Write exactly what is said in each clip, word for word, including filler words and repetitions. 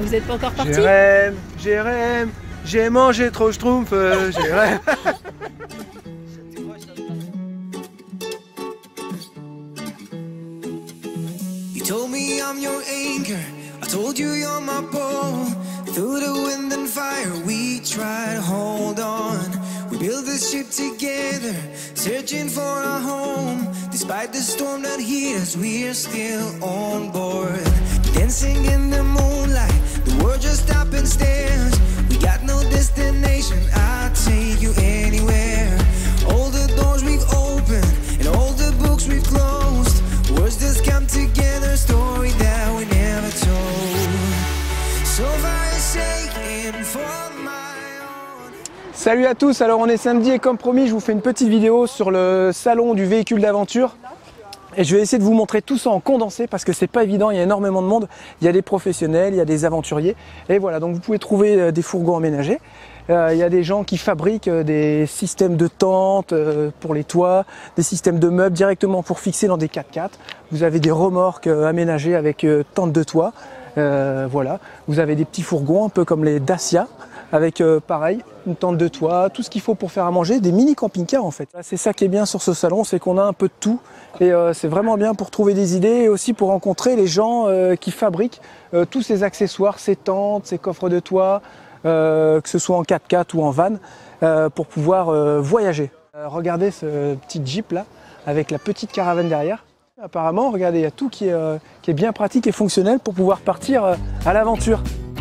Vous n'êtes pas encore parti? Jérém, Jérém, j'ai mangé trop schtroumpf, euh, Jérém. You told me I'm your anchor, I told you you're my pole. Through the wind and fire we try to hold on. We build this ship together, searching for a home. Despite the storm that hit us, we're still on board. Dancing in the moonlight, the world just stopped and stares. We got no destination, I'll take you anywhere. All the doors we've opened, and all the books we've closed. Words just come together, story that we never told. So far shaking for my own. Salut à tous, alors on est samedi et comme promis je vous fais une petite vidéo sur le salon du véhicule d'aventure. Et je vais essayer de vous montrer tout ça en condensé parce que c'est pas évident, il y a énormément de monde. Il y a des professionnels, il y a des aventuriers. Et voilà, donc vous pouvez trouver des fourgons aménagés. Euh, il y a des gens qui fabriquent des systèmes de tentes euh, pour les toits, des systèmes de meubles directement pour fixer dans des quatre-quatre. Vous avez des remorques euh, aménagées avec euh, tente de toit. Euh, voilà, vous avez des petits fourgons un peu comme les Dacia avec euh, pareil une tente de toit, tout ce qu'il faut pour faire à manger, des mini camping-cars en fait. C'est ça qui est bien sur ce salon, c'est qu'on a un peu de tout et euh, c'est vraiment bien pour trouver des idées et aussi pour rencontrer les gens euh, qui fabriquent euh, tous ces accessoires, ces tentes, ces coffres de toit, euh, que ce soit en quatre-quatre ou en van, euh, pour pouvoir euh, voyager. Euh, regardez ce petit Jeep là avec la petite caravane derrière. Apparemment, regardez, il y a tout qui est, euh, qui est bien pratique et fonctionnel pour pouvoir partir euh, à l'aventure.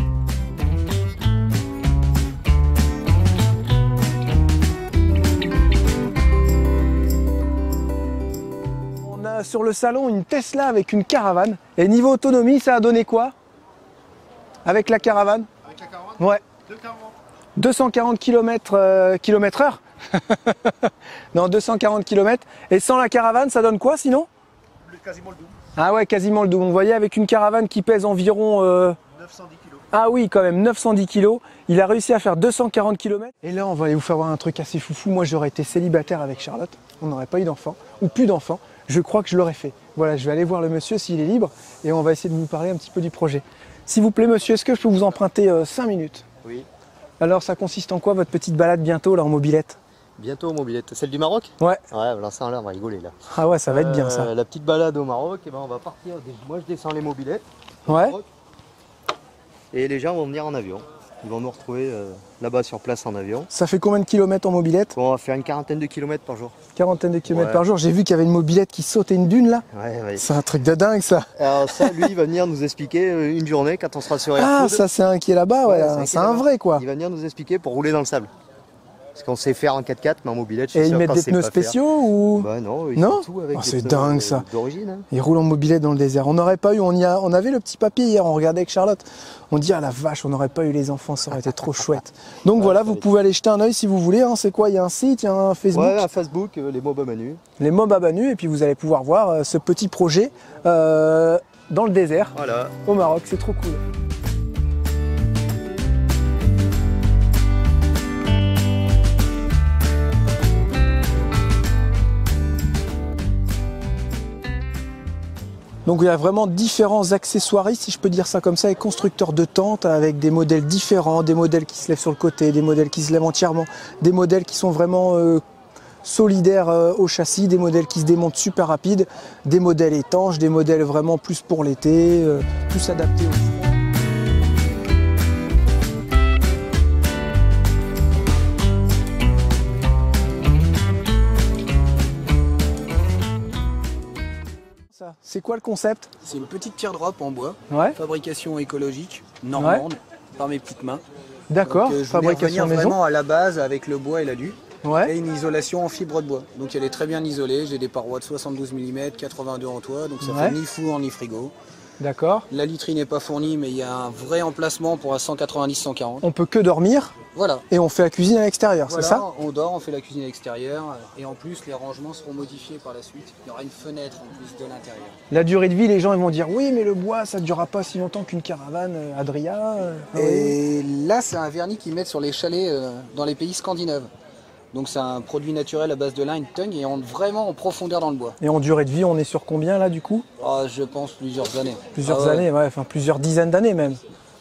On a sur le salon une Tesla avec une caravane. Et niveau autonomie, ça a donné quoi? Avec la caravane? Avec la caravane? Ouais. deux cent quarante kilomètres euh, kilomètres heure. Non, deux cent quarante kilomètres. Et sans la caravane, ça donne quoi sinon? Quasiment le double. Ah ouais, quasiment le double. Vous voyez, avec une caravane qui pèse environ... Euh... neuf cent dix kilos. Ah oui, quand même, neuf cent dix kilos. Il a réussi à faire deux cent quarante kilomètres. Et là, on va aller vous faire voir un truc assez foufou. Moi, j'aurais été célibataire avec Charlotte. On n'aurait pas eu d'enfant, ou plus d'enfants. Je crois que je l'aurais fait. Voilà, je vais aller voir le monsieur s'il est libre. Et on va essayer de vous parler un petit peu du projet. S'il vous plaît, monsieur, est-ce que je peux vous emprunter euh, cinq minutes? Oui. Alors, ça consiste en quoi, votre petite balade bientôt, là, en mobilette? Bientôt mobilette. Celle du Maroc? Ouais. Ouais, là, ça, là, on va rigoler, là. Ah ouais, ça va être bien, ça. Euh, la petite balade au Maroc, et ben, on va partir. Moi, je descends les mobilettes. Ouais. Et les gens vont venir en avion. Ils vont nous retrouver euh, là-bas sur place en avion. Ça fait combien de kilomètres en mobilette? Bon, on va faire une quarantaine de kilomètres par jour. Quarantaine de kilomètres Ouais. par jour. J'ai vu qu'il y avait une mobilette qui sautait une dune, là. Ouais, ouais. C'est un truc de dingue, ça. Alors ça, lui, il va venir nous expliquer euh, une journée quand on sera sur Ah, Airfood. ça, c'est un qui est là-bas, ouais. Ouais, C'est un vrai, quoi. Il va venir nous expliquer pour rouler dans le sable. Parce qu'on sait faire en quatre-quatre, mais en mobilette, je Et suis ils sûr mettent qu'on des sait pneus pas spéciaux faire. ou... Bah non, ils Non font tout avec Oh, des c'est pneus, dingue, euh, ça. d'origine. Hein. Ils roulent en mobilette dans le désert. On n'aurait pas eu, on, y a, on avait le petit papier hier, on regardait avec Charlotte. On dit, ah la vache, on n'aurait pas eu les enfants, ça aurait été trop chouette. Donc voilà, vous pouvez aller jeter un oeil si vous voulez. Hein. C'est quoi? Il y a un site, il y a un Facebook. Ouais, un Facebook, euh, les Mob à Manu. Les Mob à Manu, et puis vous allez pouvoir voir euh, ce petit projet euh, dans le désert, Voilà. au Maroc. C'est trop cool. Donc il y a vraiment différents accessoiristes, si je peux dire ça comme ça, et constructeurs de tentes avec des modèles différents, des modèles qui se lèvent sur le côté, des modèles qui se lèvent entièrement, des modèles qui sont vraiment euh, solidaires euh, au châssis, des modèles qui se démontent super rapides, des modèles étanches, des modèles vraiment plus pour l'été, euh, plus adaptés au froid. C'est quoi le concept? C'est une petite teardrop en bois, Ouais. fabrication écologique, normande, par mes petites mains. D'accord, Donc, euh, je voulais fabrication revenir maison. vraiment à la base avec le bois et l'alu. Ouais. Et une isolation en fibre de bois. Donc elle est très bien isolée, j'ai des parois de soixante-douze millimètres, quatre-vingt-deux en toit, donc ça Ouais. fait ni four ni frigo. D'accord. La literie n'est pas fournie, mais il y a un vrai emplacement pour un cent quatre-vingt-dix cent quarante. On peut que dormir Voilà. et on fait la cuisine à l'extérieur, Voilà, c'est ça? on dort, on fait la cuisine à l'extérieur, et en plus les rangements seront modifiés par la suite. Il y aura une fenêtre en plus de l'intérieur. La durée de vie, les gens ils vont dire oui, mais le bois ça ne durera pas si longtemps qu'une caravane, euh, Adria. euh, oui. Et là, c'est un vernis qu'ils mettent sur les chalets euh, dans les pays scandinaves. Donc c'est un produit naturel à base de lin, tongue, et on vraiment en profondeur dans le bois. Et en durée de vie, on est sur combien là du coup? Ah, je pense plusieurs années. Plusieurs Ah ouais. années, ouais, enfin plusieurs dizaines d'années même.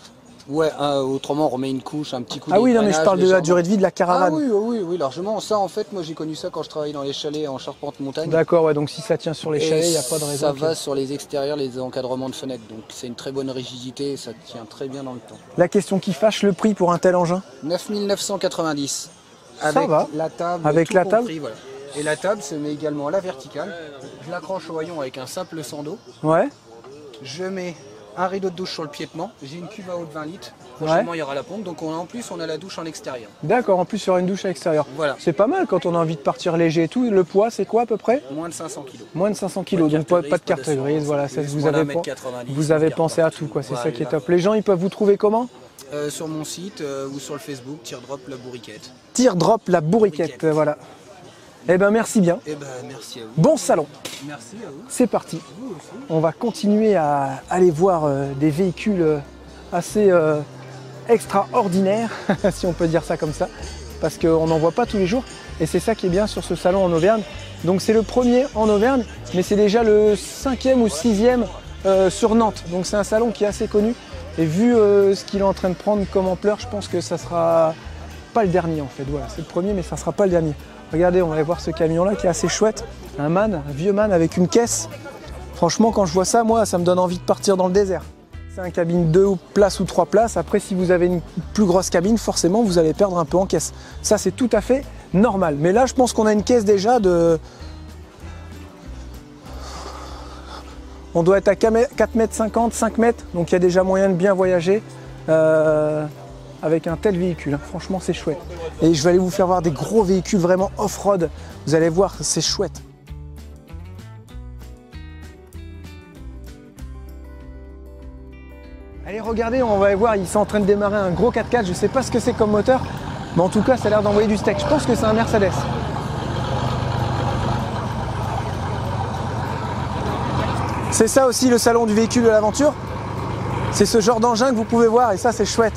Ouais, euh, autrement on remet une couche, un petit coup Ah oui, non mais je d'égrainage parle de la légèrement. durée de vie de la caravane. Ah oui, oui, oui, largement. Ça en fait, moi j'ai connu ça quand je travaillais dans les chalets en Charpente-Montagne. D'accord, ouais, donc si ça tient sur les Et chalets, il n'y a pas de raison. ça que- va sur les extérieurs, les encadrements de fenêtres. Donc c'est une très bonne rigidité et ça tient très bien dans le temps. La question qui fâche, le prix pour un tel engin? neuf mille neuf cent quatre-vingt-dix. Ça Avec va. la table. Avec tout la table compris, voilà. Et la table se met également à la verticale. Je l'accroche au haillon avec un simple sando. Ouais. Je mets un rideau de douche sur le piétement. J'ai une cuve à eau de vingt litres. Prochainement, il y aura la pompe. Donc on, en plus, on a la douche en extérieur. D'accord, en plus sur une douche à l'extérieur. Voilà. C'est pas mal quand on a envie de partir léger et tout. Le poids, c'est quoi à peu près? Moins de cinq cents kilos. Moins de cinq cents kilos, Pas de donc pas, carte pas de grise, carte pas d'assurance, grise. Voilà, ça, juste vous voilà, avez, un mètre pen- quatre-vingt-dix, vous avez une carte pensé à partout. tout, quoi. C'est ça Voilà. qui est top. Les gens, ils peuvent vous trouver comment? Euh, sur mon site euh, ou sur le Facebook, Teardrop la bourriquette. Teardrop la bourriquette, Bourriquette. voilà. Eh ben merci bien. Eh ben merci à vous. Bon salon. Merci à vous. C'est parti. Vous aussi. On va continuer à aller voir euh, des véhicules euh, assez euh, extraordinaires, si on peut dire ça comme ça, parce qu'on n'en voit pas tous les jours. Et c'est ça qui est bien sur ce salon en Auvergne. Donc c'est le premier en Auvergne, mais c'est déjà le cinquième ou sixième euh, sur Nantes. Donc c'est un salon qui est assez connu. Et vu euh, ce qu'il est en train de prendre comme ampleur, je pense que ça sera pas le dernier en fait. Voilà, c'est le premier, mais ça sera pas le dernier. Regardez, on va aller voir ce camion-là qui est assez chouette. Un man, un vieux man avec une caisse. Franchement, quand je vois ça, moi, ça me donne envie de partir dans le désert. C'est un cabine deux places ou trois places. Après, si vous avez une plus grosse cabine, forcément, vous allez perdre un peu en caisse. Ça, c'est tout à fait normal. Mais là, je pense qu'on a une caisse déjà de... On doit être à quatre mètres cinquante, cinq mètres. Donc, il y a déjà moyen de bien voyager euh, avec un tel véhicule. Franchement, c'est chouette. Et je vais aller vous faire voir des gros véhicules vraiment off-road. Vous allez voir, c'est chouette. Allez, regardez, on va aller voir, ils sont en train de démarrer un gros quatre quatre. Je ne sais pas ce que c'est comme moteur, mais en tout cas, ça a l'air d'envoyer du steak. Je pense que c'est un Mercedes. C'est ça aussi le salon du véhicule de l'aventure. C'est ce genre d'engin que vous pouvez voir et ça, c'est chouette.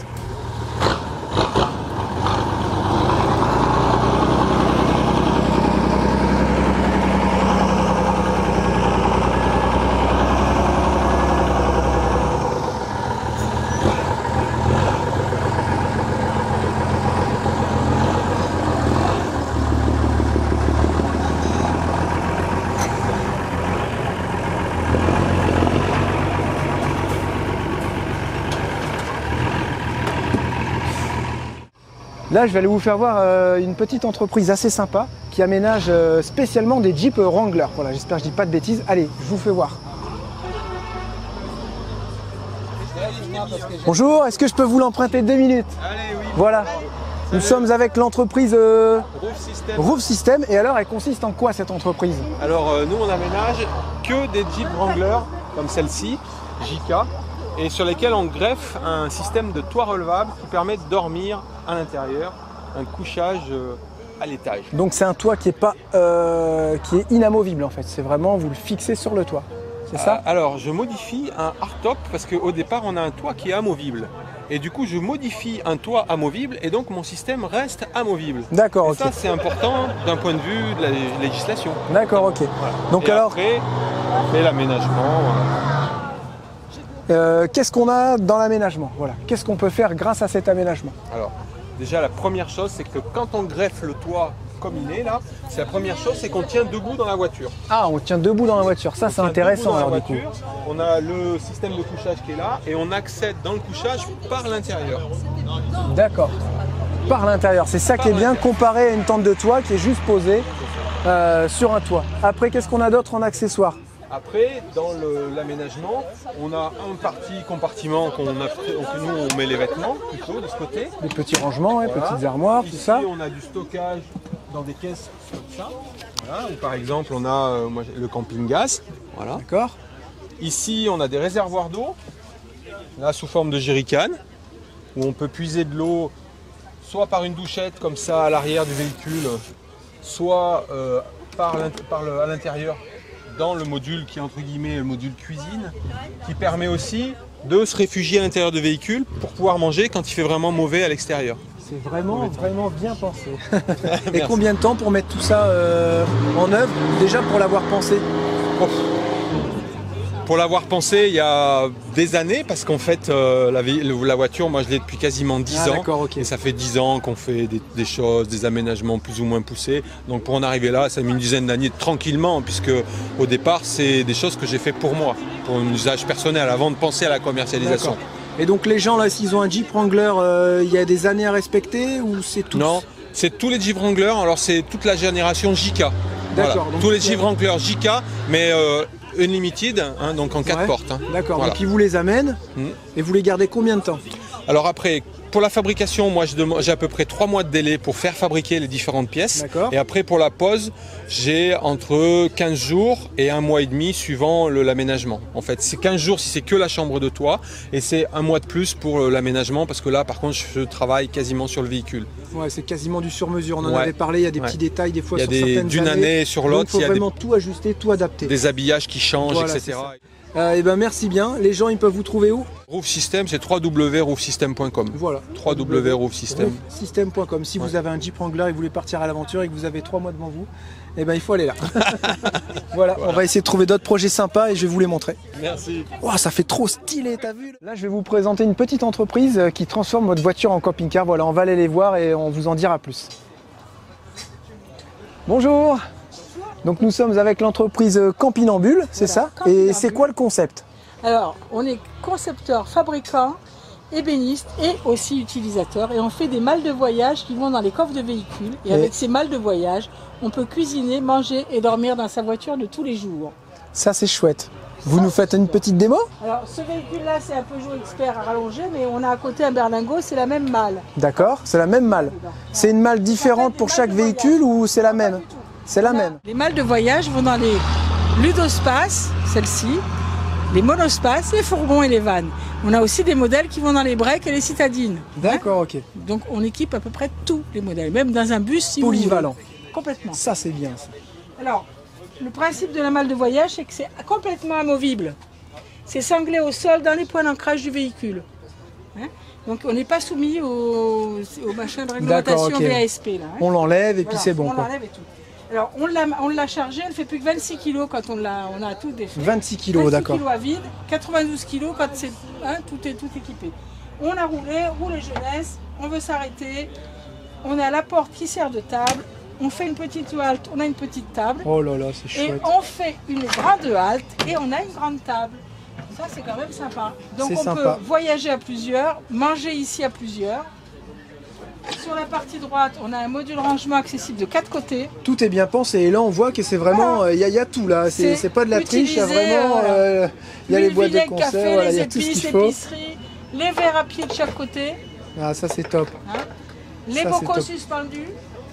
Là, je vais aller vous faire voir euh, une petite entreprise assez sympa qui aménage euh, spécialement des Jeep Wrangler. Voilà, j'espère que je dis pas de bêtises. Allez, je vous fais voir. Bonjour, est-ce que je peux vous l'emprunter deux minutes? Allez, oui. Voilà. Nous sommes avec l'entreprise euh, Roof System. Roof System. Et alors, elle consiste en quoi cette entreprise? Alors, euh, nous, on aménage que des Jeep Wrangler, comme celle-ci, J K, et sur lesquels on greffe un système de toit relevable qui permet de dormir à l'intérieur, un couchage euh, à l'étage. Donc c'est un toit qui est pas euh, qui est inamovible en fait. C'est vraiment vous le fixez sur le toit. C'est ça? Euh, alors, je modifie un hardtop parce qu'au départ, on a un toit qui est amovible. Et du coup, je modifie un toit amovible et donc mon système reste amovible. D'accord, Et ok. ça, c'est important d'un point de vue de la législation. D'accord, ok. Voilà. Donc Et alors, après, on fait l'aménagement. Voilà. euh, qu'est-ce qu'on a dans l'aménagement? Voilà. Qu'est-ce qu'on peut faire grâce à cet aménagement? Alors, déjà, la première chose, c'est que quand on greffe le toit comme il est là, c'est la première chose, c'est qu'on tient debout dans la voiture. Ah, on tient debout dans la voiture. Ça, On c'est tient intéressant debout dans alors la du coup. voiture, on a le système de couchage qui est là et on accède dans le couchage par l'intérieur. D'accord. Par l'intérieur. C'est ça qui est bien comparé à une tente de toit qui est juste posée euh, sur un toit. Après, qu'est-ce qu'on a d'autre en accessoires? Après, dans le- l'aménagement, on a un parti compartiment qu'on a, que nous on met les vêtements plutôt de ce côté. Des petits rangements, ouais, Voilà. petites armoires, tout Ici, ça. on a du stockage dans des caisses comme ça. Voilà. Ou par exemple, on a euh, moi, j'ai le camping-gaz. Voilà. D'accord. Ici, on a des réservoirs d'eau, là sous forme de jerrycan, où on peut puiser de l'eau soit par une douchette comme ça à l'arrière du véhicule, soit euh, par l'int- par le- à l'intérieur dans le module qui est entre guillemets le module cuisine, qui permet aussi de se réfugier à l'intérieur du véhicule pour pouvoir manger quand il fait vraiment mauvais à l'extérieur. C'est vraiment, vraiment bien pensé. Et Merci. combien de temps pour mettre tout ça euh, en œuvre? Déjà pour l'avoir pensé. Oh. pour l'avoir pensé il y a des années, parce qu'en fait, euh, la, la voiture, moi je l'ai depuis quasiment dix Ah, ans. d'accord, ok. Et ça fait dix ans qu'on fait des, des choses, des aménagements plus ou moins poussés. Donc pour en arriver là, ça a mis une dizaine d'années tranquillement, puisque au départ, c'est des choses que j'ai fait pour moi, pour un usage personnel, avant de penser à la commercialisation. D'accord. Et donc les gens là, s'ils ont un Jeep Wrangler, euh, il y a des années à respecter ou c'est tout? Non, c'est tous les Jeep Wrangler, alors c'est toute la génération J K. Voilà. D'accord, donc Tous les il y a- Jeep Wrangler J K, mais euh, Unlimited, hein, donc en quatre Ouais. portes. hein. D'accord, Voilà. donc ils vous les amènent Mhm. et vous les gardez combien de temps? Alors après, pour la fabrication, moi je demande- j'ai à peu près trois mois de délai pour faire fabriquer les différentes pièces. D'accord. Et après pour la pose, j'ai entre quinze jours et un mois et demi suivant le- l'aménagement. En fait, c'est quinze jours si c'est que la chambre de toit et c'est un mois de plus pour euh, l'aménagement parce que là par contre je travaille quasiment sur le véhicule. Ouais, c'est quasiment du sur-mesure. On en Ouais. avait parlé, il y a des Ouais. petits détails des fois Il y a sur des- certaines d'une années. année sur Donc, l'autre, il faut il y a des- vraiment tout ajuster, tout adapter. Des habillages qui changent, Voilà, et cetera. Euh, et ben merci bien. Les gens, ils peuvent vous trouver où? Roof System, c'est w w w point roof system point com. Voilà. w w w point roof system. System point com. Si vous avez un Jeep Wrangler et que vous voulez partir à l'aventure et que vous avez trois mois devant vous, eh ben il faut aller là. voilà, on va essayer de trouver d'autres projets sympas et je vais vous les montrer. Merci. Wow, ça fait trop stylé, t'as vu? Là, je vais vous présenter une petite entreprise euh, qui transforme votre voiture en camping-car. Voilà, on va aller les voir et on vous en dira plus. Bonjour. Donc nous sommes avec l'entreprise Campinambule, c'est Voilà, ça? Et Campinambule. c'est quoi le concept? Alors, on est concepteur, fabricant, ébéniste et aussi utilisateur. Et on fait des malles de voyage qui vont dans les coffres de véhicules. Et, Et- avec ces malles de voyage, on peut cuisiner, manger et dormir dans sa voiture de tous les jours. Ça, c'est chouette. Vous nous faites une petite démo? Alors, ce véhicule-là, c'est un Peugeot Expert à rallonger, mais on a à côté un berlingot, c'est la même malle. D'accord, c'est la même malle. C'est une malle différente pour chaque véhicule ou c'est la même? C'est la On a- même. Les malles de voyage vont dans les ludospaces, celles-ci, les monospaces, les fourgons et les vannes. On a aussi des modèles qui vont dans les breaks et les citadines. D'accord, ok. Donc on équipe à peu près tous les modèles, même dans un bus si vous Polyvalent. voulez. Complètement. Ça, c'est bien. Ça. Alors, le principe de la malle de voyage, c'est que c'est complètement amovible. C'est sanglé au sol dans les points d'ancrage du véhicule. Hein. Donc on n'est pas soumis au, au machin de réglementation D'accord, ok. V A S P. Là, hein. On l'enlève et puis Voilà, c'est bon. On Quoi. l'enlève et tout. Alors on l'a, on l'a chargé, elle fait plus que vingt-six kilos quand on, l'a, on a tout défait. vingt-six kilos, vingt-six d'accord. kilos à vide, quatre-vingt-douze kilos quand c'est, hein, tout est tout équipé. On a roulé, roulé jeunesse, on veut s'arrêter, on a la porte qui sert de table, on fait une petite halte, on a une petite table, Oh là là, c'est et chouette. on fait une grande halte et on a une grande table. Ça c'est quand même sympa. Donc C'est on sympa. peut voyager à plusieurs, manger ici à plusieurs. Sur la partie droite, on a un module rangement accessible de quatre côtés. Tout est bien pensé et là on voit que c'est vraiment, il y, a- y a tout là, c'est C'est c'est pas de la triche, il y a utilisé, vraiment, euh, il y a les L'huile, boîtes de vinaigre, conserve, café, voilà, il les y a tout ce épices, qu'il faut. l'épicerie, les verres à pied de chaque côté, Ah ça c'est top. hein, les Ça, c'est bocaux top. suspendus.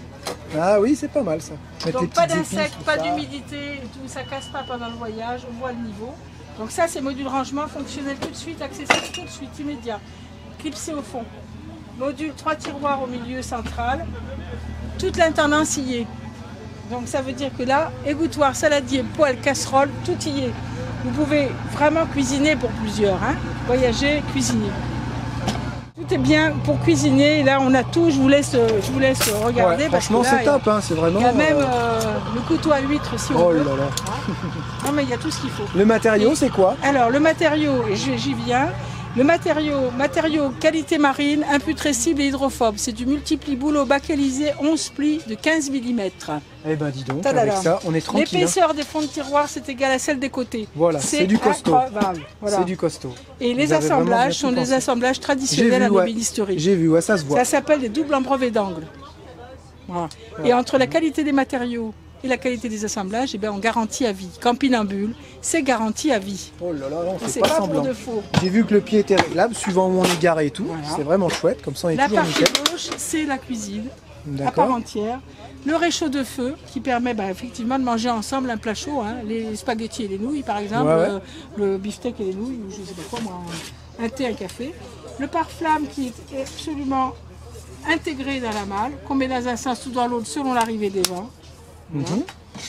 Ah oui c'est pas mal ça. Mettre les Donc pas petites épices, d'insectes, tout pas ça. d'humidité, et tout, ça casse pas pendant le voyage, on voit le niveau. Donc ça c'est module rangement fonctionnel tout de suite, accessible tout de suite, immédiat. Clipsé au fond. Module trois tiroirs au milieu central. Toute l'intendance y est. Donc ça veut dire que là, égouttoir, saladier, poêle, casserole, tout y est. Vous pouvez vraiment cuisiner pour plusieurs, hein. Voyager, cuisiner. Tout est bien pour cuisiner. Et là, on a tout. Je vous laisse, je vous laisse regarder. Ouais, parce que franchement là, c'est il y a- top, hein, c'est vraiment. Il y a même euh, euh, le couteau à huître si on Oh veut. là là. Non mais il y a tout ce qu'il faut. Le matériau c'est quoi? Alors le matériau, et je- j'y viens. Le matériau, matériau qualité marine, imputrescible et hydrophobe. C'est du multipli boulot backélisé onze plis de quinze millimètres. Eh ben dis donc, Tadala. avec ça on est tranquille. hein. L'épaisseur des fonds de tiroir, c'est égal à celle des côtés. Voilà, c'est du costaud. incroyable. Voilà. C'est du costaud. Et les Vous avez vraiment bien assemblages tout sont des pensé. assemblages J'ai traditionnels vu, en ouais. ébénisterie. J'ai vu, ouais, ça se voit. Ça s'appelle des doubles en brevet d'angle. Voilà. Et entre la qualité des matériaux et la qualité des assemblages, eh ben, on garantit à vie. Campinambule, c'est garanti à vie. Oh là là, on C'est fait pas, pas, pour semblant. de faux. J'ai vu que le pied était réglable suivant où on est garé et tout. Voilà. C'est vraiment chouette, comme ça on est La toujours partie nickel. gauche, c'est la cuisine, à part D'accord. entière. Le réchaud de feu qui permet bah, effectivement de manger ensemble un plat chaud, hein, les spaghettis et les nouilles par exemple, Ouais, ouais. euh, le beefsteak et les nouilles, ou je sais pas quoi moi, un thé, un café. Le pare-flamme qui est absolument intégré dans la malle, qu'on met dans un sens ou dans l'autre selon l'arrivée des vents. Mhm.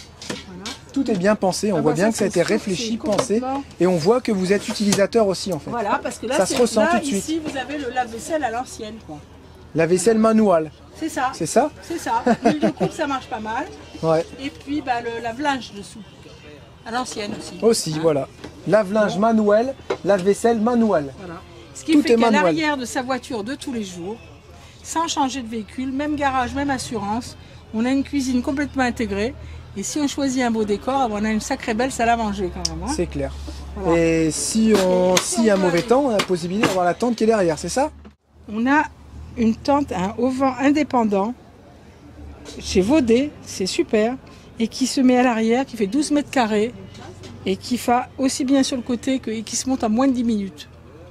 Tout est bien pensé, on Ah voit bah bien ça, que ça a c'est été sûr, réfléchi, c'est pensé, complètement- et on voit que vous êtes utilisateur aussi en fait. Voilà, parce que là, Ça se c'est- ressent là, tout de suite. ici, vous avez le lave-vaisselle à l'ancienne. quoi. La vaisselle manuelle, C'est ça, c'est ça? c'est ça. L'huile de coupe, ça marche pas mal. Ouais. Et puis bah, le lave-linge dessous. À l'ancienne aussi. Aussi, Hein. voilà. Lave-linge manuel, lave-vaisselle manuel. Voilà. Ce qui Tout fait est qu'à manuel. l'arrière de sa voiture de tous les jours, sans changer de véhicule, même garage, même assurance, on a une cuisine complètement intégrée. Et si on choisit un beau décor, on a une sacrée belle salle à manger quand même. Hein. C'est clair. Voilà. Et si on si y a un mauvais temps, on a la possibilité d'avoir la tente qui est derrière, c'est ça? On a une tente, un auvent indépendant chez Vaudet, c'est super, et qui se met à l'arrière, qui fait douze mètres carrés et qui va aussi bien sur le côté que, et qui se monte en moins de dix minutes.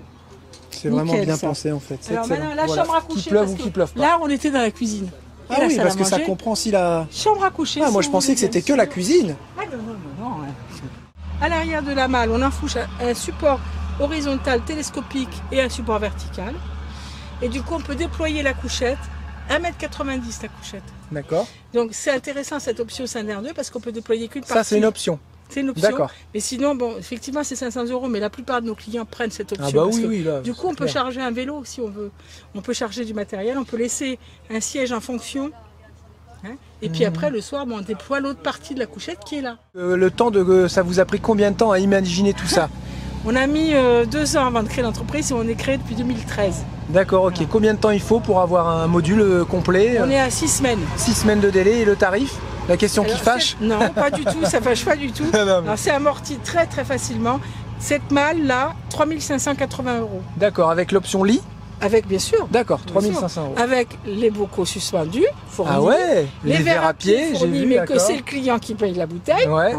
C'est vraiment Nickel, bien ça. pensé en fait. C'est Alors excellent. maintenant, la Voilà. chambre à coucher. Qu'il pleuve parce ou que qu'il pleuve pas. Là, on était dans la cuisine. Et Ah la oui, salle parce à que ça manger. comprend aussi la. Chambre à coucher. Ah, moi si je vous pensais voulez, que c'était bien que la sûr. cuisine. Ah non, non, non, non. hein. À l'arrière de la malle, on enfouche un un support horizontal télescopique et un support vertical. Et du coup, on peut déployer la couchette. un mètre quatre-vingt-dix la couchette. D'accord. Donc c'est intéressant cette option Saint-Air deux parce qu'on peut déployer qu'une partie. Ça c'est une option. C'est une option. D'accord. Mais sinon, bon, effectivement, c'est cinq cents euros, mais la plupart de nos clients prennent cette option. Ah bah parce oui, que, oui, là. du coup, on c'est peut clair. charger un vélo si on veut. On peut charger du matériel, on peut laisser un siège en fonction. Hein, et puis Mhm. après, le soir, bon, on déploie l'autre partie de la couchette qui est là. Euh, le temps de. Ça vous a pris combien de temps à imaginer tout ça? On a mis euh, deux ans avant de créer l'entreprise et on est créé depuis deux mille treize. D'accord, ok. Combien de temps il faut pour avoir un module euh, complet? On est à six semaines. Six semaines de délai et le tarif? La question Alors, qui fâche? c'est- Non, pas du tout, ça fâche pas du tout. Non, mais- Alors, c'est amorti très très facilement. Cette malle là, trois mille cinq cent quatre-vingts euros. D'accord, avec l'option lit? Avec bien sûr. D'accord, Bien trois mille sûr. cinq cents euros. Avec les bocaux suspendus, fournis. Ah ouais? Les, verres à pied, j'ai fournis, vu, mais que d'accord. c'est le client qui paye la bouteille. Ouais.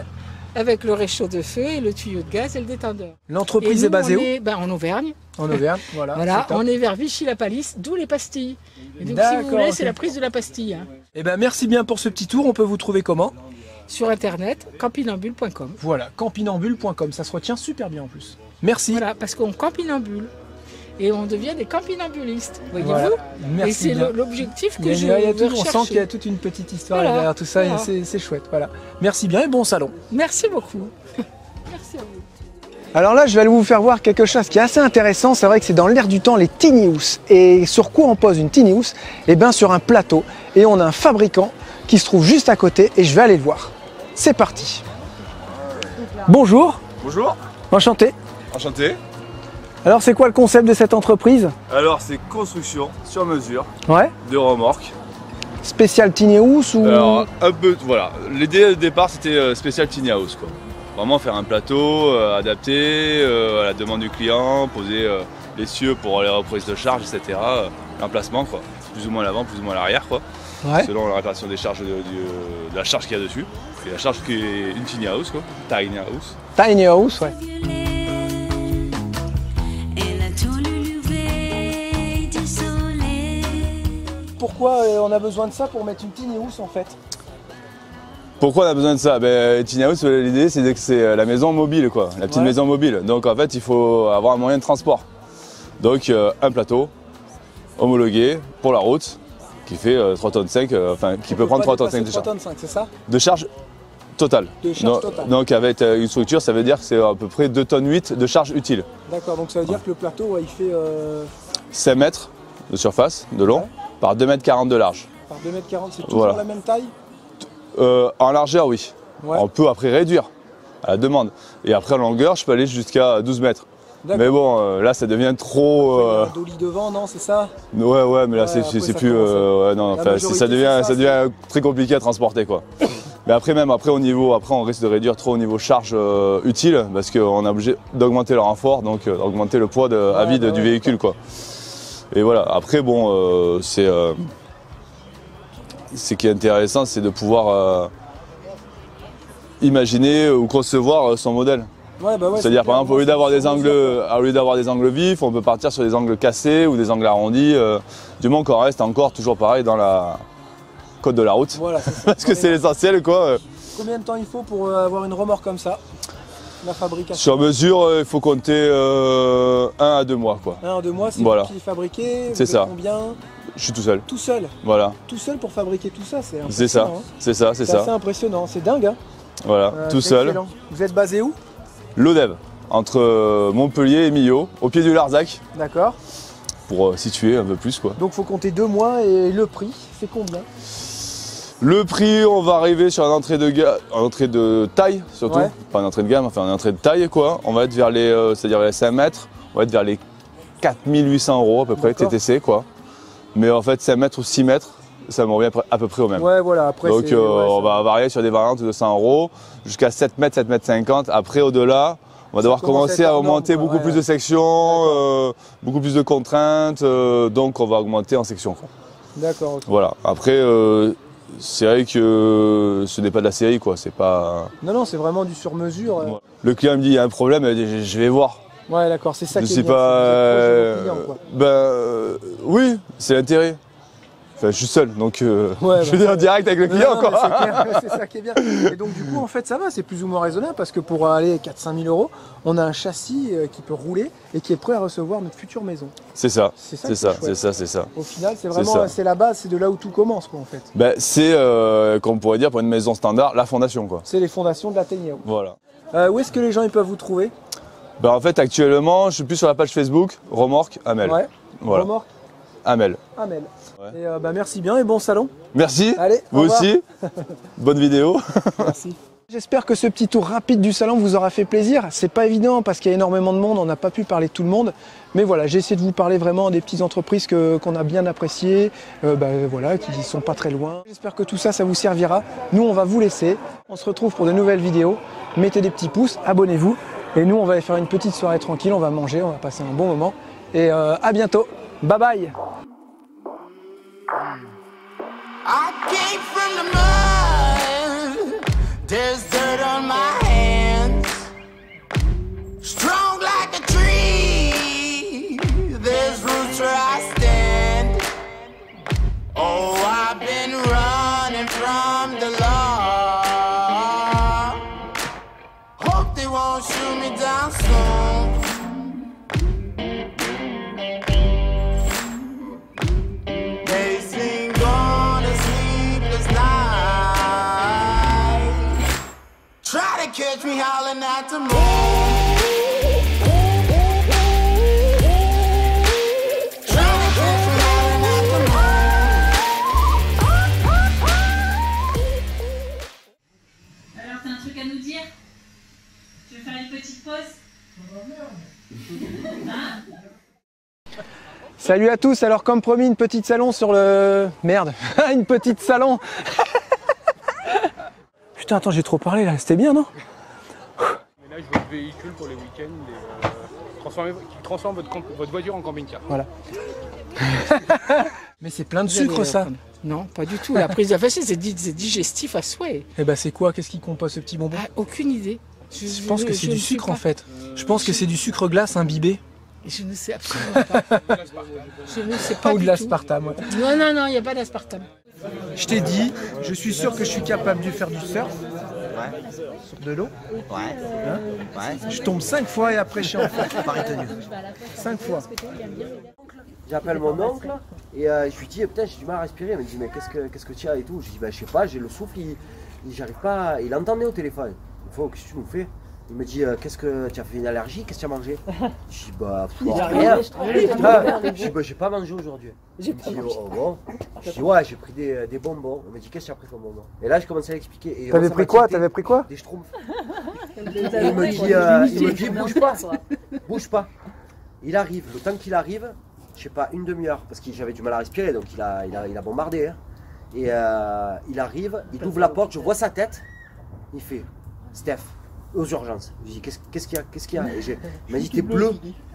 Avec le réchaud de feu et le tuyau de gaz et le détendeur. L'entreprise Et est nous, basée on où? est, ben, en Auvergne. En Auvergne, voilà. Voilà, c'est top. on est vers Vichy-la-Palisse, d'où les pastilles. Et donc si D'accord, vous voulez, ok. c'est la prise de la pastille. hein. Eh ben merci bien pour ce petit tour. On peut vous trouver comment? Sur internet, campinambule point com. Voilà, campinambule point com. Ça se retient super bien en plus. Merci. Voilà, parce qu'on campinambule. Et on devient des campinambulistes, voyez-vous. Voilà. Et Merci c'est bien. le- l'objectif Il que y a- je il y a veux tout- on rechercher. sent qu'il y a toute une petite histoire Voilà, derrière tout ça et voilà. c'est c'est chouette. Voilà. Merci bien et bon salon. Merci beaucoup. Merci à vous. Alors là, je vais aller vous faire voir quelque chose qui est assez intéressant. C'est vrai que c'est dans l'air du temps, les tiny house. Et sur quoi on pose une tiny house? Eh bien sur un plateau. Et on a un fabricant qui se trouve juste à côté et je vais aller le voir. C'est parti. Bonjour, Bonjour, enchanté. enchanté. Alors c'est quoi le concept de cette entreprise? Alors c'est construction sur mesure Ouais. de remorques. Spécial tiny house ou... Alors un peu, voilà, l'idée au départ c'était euh, spécial tiny house quoi. Vraiment faire un plateau euh, adapté euh, à la demande du client, poser euh, les cieux pour les reprises de charge, et cetera. euh, L'emplacement quoi, plus ou moins à l'avant, plus ou moins à l'arrière quoi, Ouais. selon la répartition des charges de, de- de la charge qu'il y a dessus. Et la charge qui est une tiny house quoi, tiny house. Tiny house, ouais. Pourquoi euh, on a besoin de ça pour mettre une tiny house en fait? Pourquoi on a besoin de ça? Ben, Tiny House, l'idée c'est que c'est la maison mobile, quoi, la petite Ouais. maison mobile. Donc en fait, il faut avoir un moyen de transport. Donc euh, un plateau homologué pour la route qui fait euh, trois tonnes cinq, euh, enfin qui peut prendre trois tonnes cinq de trois charge. tonnes cinq, c'est ça? De charge totale. De charge donc, totale. donc avec euh, une structure, ça veut dire que c'est à peu près deux tonnes huit de charge utile. D'accord, donc ça veut dire que le plateau, ouais, il fait euh, cinq mètres de surface, de long, Ouais. par deux mètres quarante de large. par deux mètres quarante, c'est toujours Voilà. la même taille? Euh, en largeur, oui. Ouais. On peut après réduire à la demande. Et après en longueur, je peux aller jusqu'à douze mètres. D'accord. Mais bon, euh, là, ça devient trop. Il y a euh, un dolly devant, non, c'est ça? Ouais, ouais, mais là, Ouais, c'est après, c'est ça plus. commence à- euh, ouais, non, La enfin, c'est- majorité, ça devient, c'est ça ça, devient très compliqué à transporter, quoi. Mais après, même après, au niveau, après, on risque de réduire trop au niveau charge euh, utile, parce qu'on est obligé d'augmenter le renfort, donc euh, d'augmenter le poids de, à Ouais, vide bah du ouais, véhicule, quoi. Et voilà. Après, bon, euh, c'est. euh, ce qui est intéressant, c'est de pouvoir euh, imaginer ou concevoir euh, son modèle. Ouais, bah ouais. C'est-à-dire, c'est par exemple, au lieu clair, d'avoir c'est des sur angles, mesure, au lieu d'avoir des angles vifs, on peut partir sur des angles cassés ou des angles arrondis. euh, du moment qu'on reste encore toujours pareil dans la code de la route. quoi. Voilà, c'est ça. Parce que c'est l'essentiel, quoi. Combien de temps il faut pour euh, avoir une remorque comme ça? La fabrication? Sur mesure, euh, il faut compter euh, un à deux mois, quoi. Un, deux mois, c'est Voilà. vous qui fabriquez? C'est vous ça. êtes Combien? Je suis tout seul. Tout seul? Voilà. Tout seul pour fabriquer tout ça, c'est C'est ça. impressionnant, hein. C'est ça, c'est C'est assez ça. impressionnant, c'est dingue. Hein. Voilà. Euh, tout c'est seul. excellent. Vous êtes basé où? L'Odève, entre euh, Montpellier et Millau, au pied du Larzac, D'accord. pour euh, situer un peu plus, quoi. Donc faut compter deux mois et le prix, c'est combien? Le prix, on va arriver sur une entrée de, ga... une entrée de taille surtout, Ouais. pas une entrée de gamme, enfin une entrée de taille quoi. On va être vers les, euh, c'est-à-dire les cinq mètres, on va être vers les quatre mille huit cents euros à peu près T T C quoi. Mais en fait cinq mètres ou six mètres, ça me revient à peu près au même. Ouais, voilà, après Donc c'est- euh, ouais, on ça- va varier sur des variantes de cent euros jusqu'à sept mètres, sept mètres cinquante. Après au-delà, on va devoir commence à commencer être à hors augmenter norme, quoi, beaucoup ouais, plus ouais. de sections, euh, beaucoup plus de contraintes, euh, donc on va augmenter en section quoi. D'accord, ok. Voilà. Après, euh, c'est vrai que ce n'est pas de la série, quoi. C'est pas. Non, non, c'est vraiment du sur-mesure. euh. Le client me dit il y a un problème, je je vais voir. Ouais, d'accord, c'est ça Je qui est sais bien. pas. c'est que vous êtes proche de vos euh, clients, quoi. Ben euh, oui, c'est l'intérêt. Enfin, je suis seul, donc euh, Ouais, je bah, vais dire ça- direct avec le Non, client, non, mais quoi. c'est clair, c'est ça qui est bien. Et donc du coup, en fait, ça va, c'est plus ou moins raisonnable parce que pour aller quatre à cinq mille euros, on a un châssis euh, qui peut rouler et qui est prêt à recevoir notre future maison. C'est ça, C'est ça c'est qui est ça, chouette. c'est ça, c'est ça. Au final, c'est C'est vraiment, ça. c'est la base, c'est de là où tout commence, quoi, en fait. Ben, c'est, euh, comme on pourrait dire, pour une maison standard, la fondation, quoi. C'est les fondations de la Teignao. Voilà. Euh, où est-ce que les gens ils peuvent vous trouver? Ben, en fait, actuellement, je suis plus sur la page Facebook, Remorque Amel. Ouais. Voilà. Remorque Amel. Amel. Ouais. Et euh, bah, merci bien et bon salon. Merci. Allez, au Vous revoir. aussi. Bonne vidéo. Merci. J'espère que ce petit tour rapide du salon vous aura fait plaisir. C'est pas évident parce qu'il y a énormément de monde, on n'a pas pu parler de tout le monde. Mais voilà, j'ai essayé de vous parler vraiment des petites entreprises que- qu'on a bien appréciées, euh, bah, voilà, qui sont pas très loin. J'espère que tout ça, ça vous servira. Nous, on va vous laisser. On se retrouve pour de nouvelles vidéos. Mettez des petits pouces, abonnez-vous. Et nous, on va aller faire une petite soirée tranquille, on va manger, on va passer un bon moment. Et euh, à bientôt. Bye bye. I came from the mud. There's dirt on my hands. Strong like a tree. There's roots where I stand. Oh, I've been running from the law. Hope they won't shoot me down soon. They sing on a sleepless night. Try to catch me howling at the moon. Try to catch me howling at the moon. Alors, t'as un truc à nous dire? Tu veux faire une petite pause? Hein? Salut à tous, alors comme promis, une petite salon sur le... Merde, une petite salon. Putain, attends, j'ai trop parlé là, c'était bien, non? Ménage votre véhicule pour les week-ends et euh, transformer- qui transforme votre, camp- votre voiture en camping-car. Voilà. Mais c'est plein de sucre ça. Non, pas du tout. La prise de facile, c'est di- c'est digestif à souhait. Et bah c'est quoi? Qu'est-ce qui compose ce petit bonbon? Ah, aucune idée. Je pense que c'est je du ne suis sucre pas- en fait. Je pense que c'est du sucre glace imbibé. Je ne sais absolument pas. Je ne sais pas Ou de du l'aspartame. Ouais. tout. Non, non, non, il n'y a pas d'aspartame. Je t'ai dit, je suis sûr que je suis capable de faire du surf. Sur de l'eau. Ouais. Hein Ouais. Je tombe cinq fois et après je suis en fond. Pareil tenu. Cinq fois. J'appelle mon oncle et euh, je lui dis putain j'ai du mal à respirer. Il me dit mais qu'est-ce que qu'est-ce que tu as et tout. Je dis bah je sais pas, j'ai le souffle, il, il- j'arrive pas. Il entendait au téléphone. Il faut qu'est-ce que tu nous fais? Il me dit euh, qu'est-ce que tu as fait une allergie? Qu'est-ce que tu as mangé? Je dis bah pff, Il a rien. rien, je trouve. Ah, Je dis bah j'ai pas mangé aujourd'hui. J'ai Il me pas dit mangé. oh, oh, bon. Je dis ouais j'ai pris des, des bonbons. Il me dit qu'est-ce que tu as pris comme bonbons? Et là je commençais à l'expliquer. Et T'avais ça pris m'a quoi? tilté. T'avais pris quoi? Des schtroumpfs. Et il me dit, euh, il me dit bouge pas, bouge pas. Il arrive, le temps qu'il arrive, je sais pas, une demi-heure, parce que j'avais du mal à respirer, donc il a, il a, il a bombardé. Hein. Et euh, il arrive, il ouvre la porte, je vois sa tête, il fait Steph, aux urgences. Je lui dis qu'est-ce qu'est-ce qu'il y a, qu'est-ce qu'il y a? Et j'ai- Il m'a dit t'es bleu.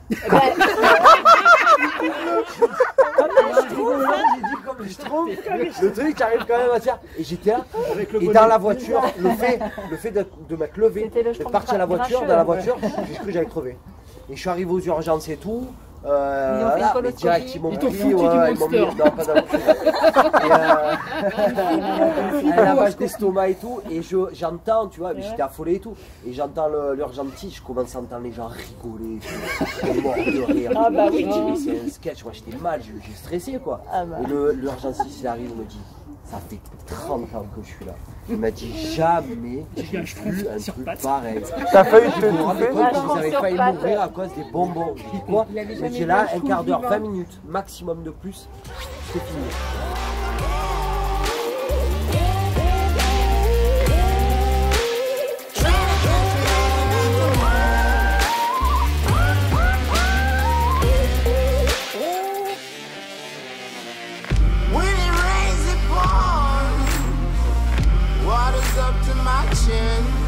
Je trouve le truc j'arrive quand même à dire et j'étais là et dans la voiture le fait le fait de, de m'être levé de partir à la voiture dans la voiture j'ai cru que j'allais crever et je suis arrivé aux urgences et tout euh, Ils ont fait voilà, une mais direct ils m'ont Ils t'ont pris foutu du ouais, ils m'ont mis Monster. non pas dans le et, euh, un lavage d'estomac et tout et je, j'entends tu vois j'étais affolé et tout et j'entends le- l'urgentie je commence à entendre les gens rigoler et tout. Je suis mort de rire. Ah bah oui. Je dis, mais c'est un sketch moi j'étais mal j'ai j'ai stressé quoi Ah bah. et le- l'urgentiste il arrive il me dit ça fait trente ans que je suis là. Il m'a dit jamais j'ai vu un truc pareil. T'as failli te Vous vous rendez bouffer? compte que vous avez failli mourir à cause des bonbons. Je dis quoi? Il m'a dit là un quart d'heure, vingt minutes maximum de plus, c'est fini. ocean.